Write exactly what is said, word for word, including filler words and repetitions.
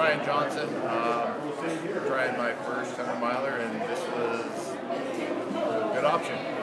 Ryan Johnson. Um, trying my first hundred miler, and this was a good option.